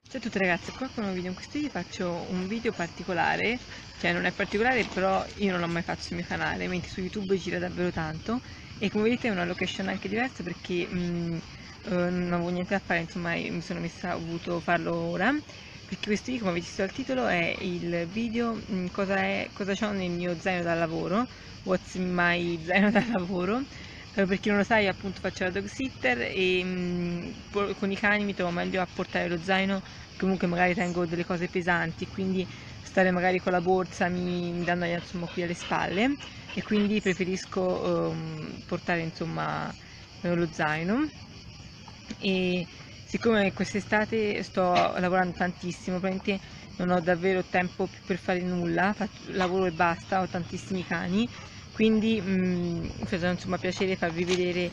Ciao a tutti ragazzi, qua con un video. In questo video faccio un video particolare, cioè non è particolare però io non l'ho mai fatto sul mio canale, mentre su YouTube gira davvero tanto e come vedete è una location anche diversa perché non avevo niente da fare, insomma mi sono messa, ho voluto farlo ora, perché questo video, come avete visto dal titolo, è il video cosa c'ho nel mio zaino da lavoro, what's in my zaino da lavoro. Per chi non lo sa, io appunto faccio la dog sitter e con i cani mi trovo meglio a portare lo zaino, comunque magari tengo delle cose pesanti, quindi stare magari con la borsa mi dà noia, insomma, qui alle spalle, e quindi preferisco portare insomma lo zaino. E siccome quest'estate sto lavorando tantissimo, praticamente non ho davvero tempo più per fare nulla, lavoro e basta, ho tantissimi cani, quindi mi fa insomma piacere farvi vedere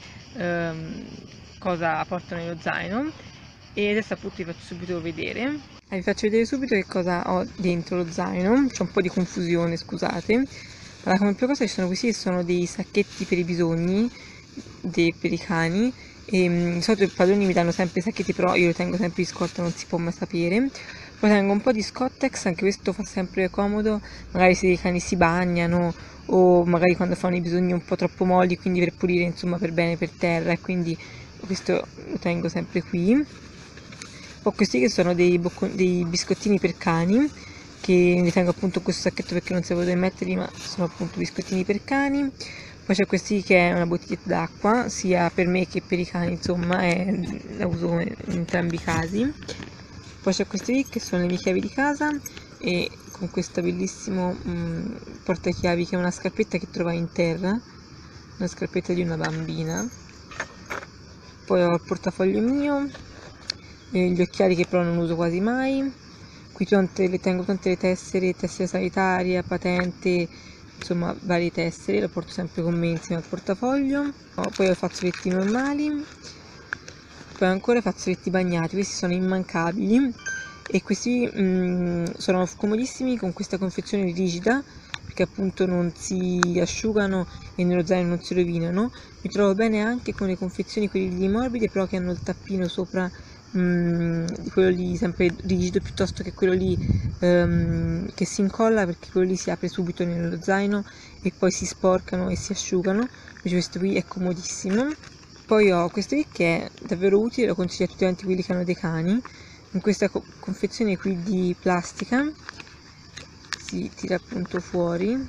cosa porto nello zaino, e adesso appunto vi faccio subito vedere. Vi faccio vedere subito che cosa ho dentro lo zaino. C'è un po' di confusione, scusate. Allora, come prima cosa ci sono questi, sono dei sacchetti per i bisogni per i cani, e di solito i padroni mi danno sempre i sacchetti, però io li tengo sempre di scorta, non si può mai sapere. Poi tengo un po' di Scottex, anche questo fa sempre comodo, magari se i cani si bagnano o magari quando fanno i bisogni un po' troppo molli, quindi per pulire, insomma, per bene per terra, e quindi questo lo tengo sempre qui. Poi questi che sono dei biscottini per cani, che li tengo appunto in questo sacchetto perché non sapevo dove metterli, ma sono appunto biscottini per cani. Poi c'è questi che è una bottiglietta d'acqua, sia per me che per i cani, insomma, la uso in entrambi i casi. Poi c'è questi qui che sono le mie chiavi di casa, e con questo bellissimo portachiavi che è una scarpetta che trovai in terra, una scarpetta di una bambina. Poi ho il portafoglio mio, gli occhiali che però non uso quasi mai. Qui tengo tante le tessere sanitaria, patente, insomma varie tessere, lo porto sempre con me insieme al portafoglio. Poi ho i fazzoletti normali, poi ancora i fazzoletti bagnati, questi sono immancabili, e questi sono comodissimi con questa confezione rigida, perché appunto non si asciugano e nello zaino non si rovinano. Mi trovo bene anche con le confezioni, quelli morbide, però che hanno il tappino sopra di quello lì sempre rigido, piuttosto che quello lì che si incolla, perché quello lì si apre subito nello zaino e poi si sporcano e si asciugano. Invece questo qui è comodissimo. Poi ho questo qui che è davvero utile, lo consiglio a tutti quanti quelli che hanno dei cani, in questa confezione qui di plastica, si tira appunto fuori,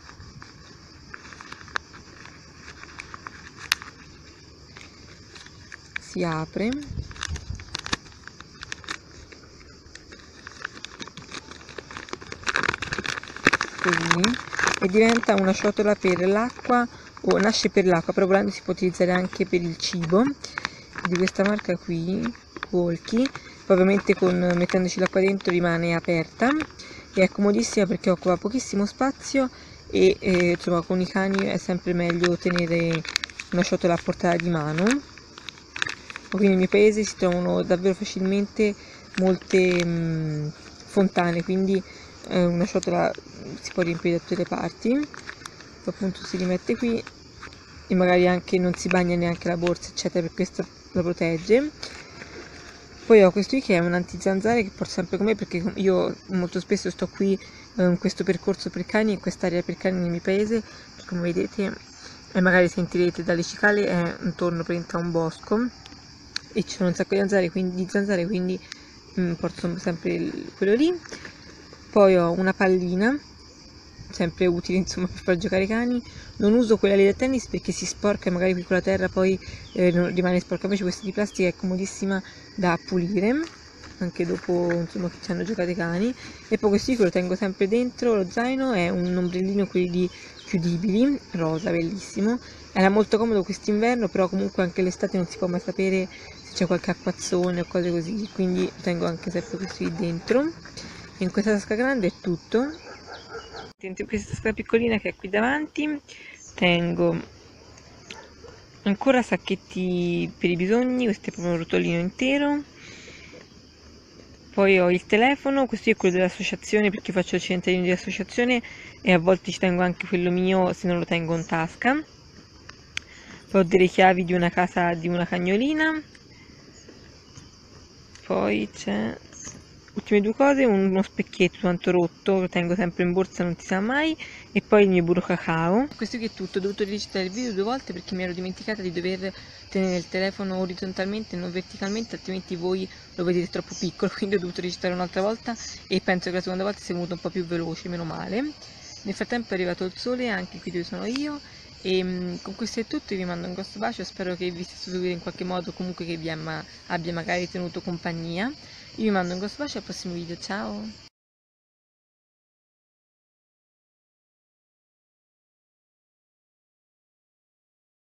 si apre così e diventa una ciotola per l'acqua, o nasce per l'acqua, però volendo si può utilizzare anche per il cibo, di questa marca qui, Walkie. Poi ovviamente mettendoci l'acqua dentro rimane aperta e è comodissima perché occupa pochissimo spazio, e insomma con i cani è sempre meglio tenere una ciotola a portata di mano. Qui nel mio paese si trovano davvero facilmente molte fontane, quindi una ciotola si può riempire da tutte le parti. Poi appunto si rimette qui e magari anche non si bagna neanche la borsa, eccetera, per questo la protegge. Poi ho questo qui che è un antizanzare che porto sempre con me, perché io molto spesso sto qui in questo percorso per cani, in quest'area per cani nel mio paese, che come vedete, e magari sentirete dalle cicale, è intorno a un bosco e ci sono un sacco di zanzare, quindi porto sempre quello lì. Poi ho una pallina, sempre utile insomma per far giocare i cani. Non uso quella lì da tennis perché si sporca e magari qui con la terra poi rimane sporca, invece questa di plastica è comodissima da pulire anche dopo, insomma, che ci hanno giocato i cani. E poi questo qui lo tengo sempre dentro lo zaino, è un ombrellino, quelli chiudibili, rosa, bellissimo. Era molto comodo quest'inverno, però comunque anche l'estate non si può mai sapere se c'è qualche acquazzone o cose così, quindi tengo anche sempre questo qui dentro. In questa tasca grande è tutto. Dentro questa tasca piccolina che è qui davanti tengo ancora sacchetti per i bisogni, questo è proprio un rotolino intero. Poi ho il telefono, questo è quello dell'associazione perché faccio il centralino di associazione e a volte ci tengo anche quello mio se non lo tengo in tasca. Poi ho delle chiavi di una casa di una cagnolina. Poi c'è ultime due cose, uno specchietto tanto rotto, lo tengo sempre in borsa, non si sa mai, e poi il mio burro cacao. Questo qui è tutto, ho dovuto registrare il video 2 volte perché mi ero dimenticata di dover tenere il telefono orizzontalmente e non verticalmente, altrimenti voi lo vedete troppo piccolo, quindi ho dovuto registrare un'altra volta e penso che la seconda volta sia venuto un po' più veloce, meno male. Nel frattempo è arrivato il sole anche qui dove sono io e con questo è tutto, io vi mando un grosso bacio, spero che vi sia seguire in qualche modo, comunque che vi abbia magari tenuto compagnia. Io vi mando un grosso bacio al prossimo video, ciao!